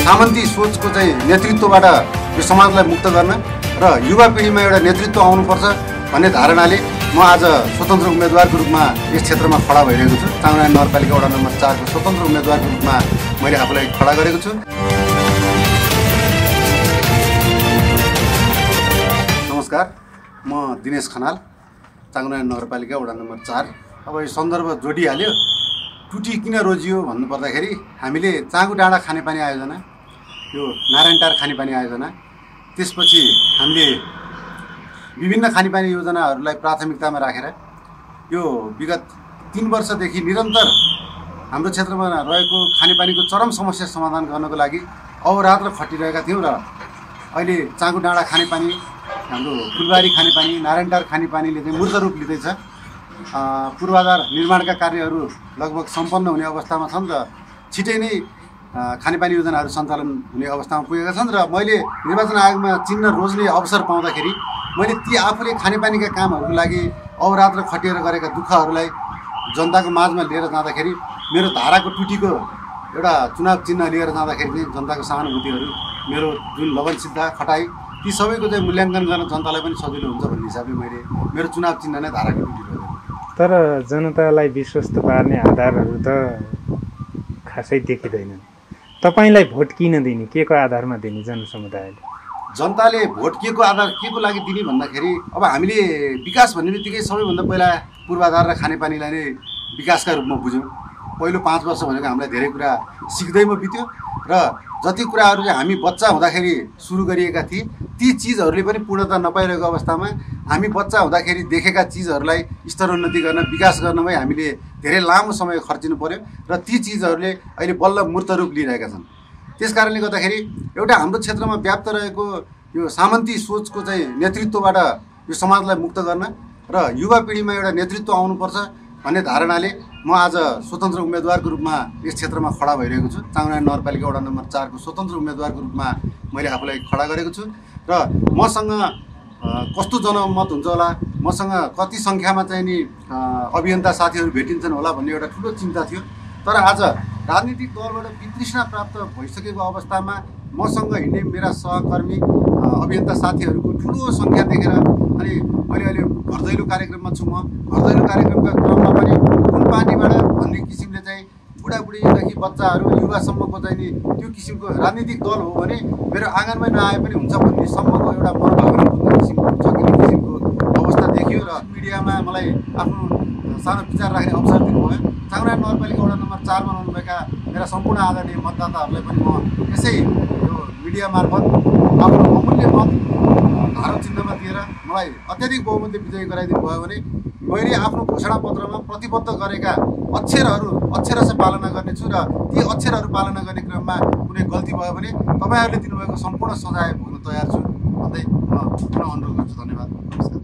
सामन्ती सोचको चाहिँ नेतृत्वबाट यो समाजलाई मुक्त गर्न र युवा पिँढीमा एउटा नेतृत्व आउनुपर्छ भन्ने धारणाले म आज स्वतन्त्र उम्मेदवारको रूपमा यस क्षेत्रमा खडा भइरहेको छु। चाङरायन नगरपालिका वडा नम्बर 4 को स्वतन्त्र उम्मेदवारको रूपमा मैले आफूलाई खडा गरेको छु। नमस्कार, म दिनेश खनाल, चाङरायन नगरपालिका वडा नम्बर 4। अब यो सन्दर्भ जोडिहाल्यो। टुटी किन रोजियो भन्नुपर्दाखेरि हामीले चाँगु डाँडा खानेपानी आयोजना, यो नारायणटार खानेपानी आयोजना, त्यसपछि हामीले विभिन्न खानेपानी योजनाहरूलाई प्राथमिकतामा राखेर यो विगत 3 वर्षदेखि निरन्तर हाम्रो क्षेत्रमा रहेको खानेपानीको चरम समस्या समाधान गर्नको लागि अहोरात्र खटिरहेका थियौँ र अहिले चाँगु डाँडा खानेपानी, हाम्रो फुलबारी खानेपानी, नारायणटार खानेपानीले चाहिँ मूर्त रूप लिँदैछ। पूर्वाधार निर्माणका कार्यहरू लगभग सम्पन्न हुने अवस्थामा छन् र छिटै नै खानेपानी योजनाहरू सञ्चालन हुने अवस्थामा पुगेका छन् र मैले निर्वाचन आयोगमा चिन्ह रोज्ने अवसर पाउँदाखेरि मैले ती आफूले खानेपानीका कामहरूको लागि अहोरात्र खटिएर गरेका दुःखहरूलाई जनताको माझमा लिएर जाँदाखेरि मेरो धाराको टुटीको एउटा चुनाव चिन्ह लिएर जाँदाखेरि चाहिँ जनताको सहानुभूतिहरू, मेरो जुन लगनसिद्धता, खटाइ, ती सबैको चाहिँ मूल्याङ्कन गर्न जनतालाई पनि सजिलो हुन्छ भन्ने हिसाबले मैले मेरो चुनाव चिन्ह नै धाराको टुटी हो। तर जनतालाई विश्वस्त पार्ने आधारहरू त खासै देखिँदैनन्। तपाईलाई भोट किन दिने, के को आधारमा दिने जनसमुदायले? जनताले भोट के को आधार के को लागि दिने भन्दाखेरि अब हामीले विकास भन्ने बित्तिकै सबैभन्दा पहिला पूर्वाधार र खानेपानीलाई नै विकासका रूपमा बुझ्यौँ। पहिलो 5 वर्ष भनेको हामीलाई धेरै कुरा सिक्दैमा बित्यो र जति कुराहरू चाहिँ हामी बच्चा हुँदाखेरि सुरु गरिएका थिए ती चिजहरूले पनि पूर्णता नपाइरहेको अवस्थामा हामी बच्चा हुँदाखेरि देखेका चिजहरूलाई स्तरोन्नति गर्न, विकास गर्नमै हामीले धेरै लामो समय खर्चिनु पर्यो र ती चिजहरूले अहिले बल्ल मूर्त रूप लिइरहेका छन्। त्यसकारणले गर्दाखेरि एउटा हाम्रो क्षेत्रमा व्याप्त रहेको यो सामन्ती सोचको चाहिँ नेतृत्वबाट यो समाजलाई मुक्त गर्न र युवा पिँढीमा एउटा नेतृत्व आउनुपर्छ भन्ने धारणाले म आज स्वतन्त्र उम्मेदवारको रूपमा यस क्षेत्रमा खडा भइरहेको छु। चाङरायन नगरपालिका वडा नम्बर 4 को स्वतन्त्र उम्मेदवारको रूपमा मैले आफूलाई खडा गरेको छु र मसँग कस्तो जनमत हुन्छ होला, मसँग कति सङ्ख्यामा चाहिँ नि अभियन्ता साथीहरू भेटिन्छन् होला भन्ने एउटा ठुलो चिन्ता थियो। तर आज राजनीतिक दलबाट वितृष्णा प्राप्त भइसकेको अवस्थामा मसँग हिँड्ने मेरा सहकर्मी अभियन्ता साथीहरूको ठुलो सङ्ख्या देखेर अनि मैले अहिले घरदैलो कार्यक्रममा छु। म घरदैलो कार्यक्रमका क्रममा पनि कुन पार्टीबाट भन्ने किसिमले चाहिँ बुढाबुढीदेखि बच्चाहरू युवासम्मको चाहिँ नि त्यो किसिमको राजनीतिक दल हो भने मेरो आँगनमै नआए पनि हुन्छ भन्ने सम्मको एउटा मनोभावना बुझ्ने किसिमको सकिने किसिमको अवस्था देखियो र मिडियामा मलाई आफ्नो सानो विचार राख्ने अवसर दिनुभयो। चाङरायन नगरपालिका वडा नम्बर 4 मा रहनुभएका मेरा सम्पूर्ण आदरणीय मतदाताहरूलाई पनि म यसै यो मिडिया मार्फत आफ्नो अमूल्य मत धारो चिन्हमा दिएर मलाई अत्याधिक बहुमतले विजयी गराइदिनु भयो भने मैले आफ्नो घोषणापत्रमा प्रतिबद्ध गरेका अक्षर चाहिँ पालना गर्नेछु र ती अक्षरहरू पालना गर्ने क्रममा कुनै गल्ती भयो भने तपाईँहरूले दिनुभएको सम्पूर्ण सजाय भोग्न तयार छु भन्दै म पुनः अनुरोध गर्छु। धन्यवाद, नमस्कार।